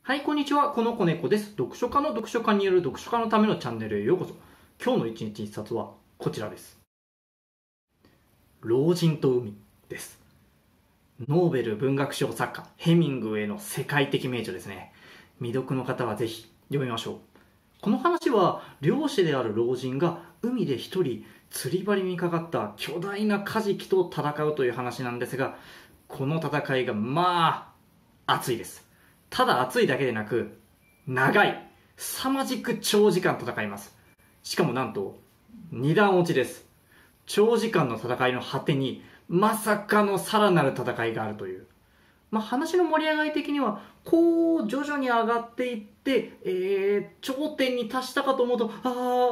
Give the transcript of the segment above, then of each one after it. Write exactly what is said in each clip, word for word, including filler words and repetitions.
はい、こんにちは。この子猫です。読書家の読書家による読書家のためのチャンネルへようこそ。今日の一日一冊はこちらです。老人と海です。ノーベル文学賞作家、ヘミングウェイの世界的名著ですね。未読の方はぜひ読みましょう。この話は、漁師である老人が海で一人釣り針にかかった巨大なカジキと戦うという話なんですが、この戦いがまあ、熱いです。ただ熱いだけでなく、長い、凄まじく長時間戦います。しかもなんと、二段落ちです。長時間の戦いの果てに、まさかのさらなる戦いがあるという。まあ、話の盛り上がり的には、こう、徐々に上がっていって、えー、頂点に達したかと思うと、あ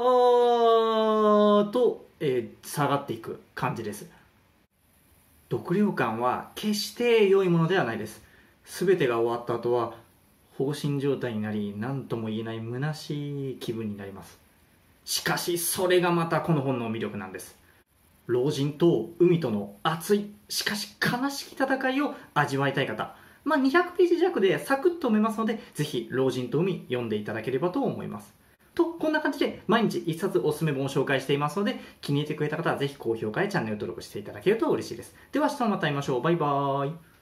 ーと、えー、下がっていく感じです。読量感は決して良いものではないです。全てが終わった後は放心状態になり、何とも言えない虚しい気分になります。しかしそれがまたこの本の魅力なんです。老人と海との熱い、しかし悲しき戦いを味わいたい方、まあ、にひゃくページ弱でサクッと読めますので、ぜひ老人と海読んでいただければと思います。と、こんな感じで毎日一冊おすすめ本を紹介していますので、気に入ってくれた方はぜひ高評価やチャンネル登録していただけると嬉しいです。では明日また会いましょう。バイバーイ。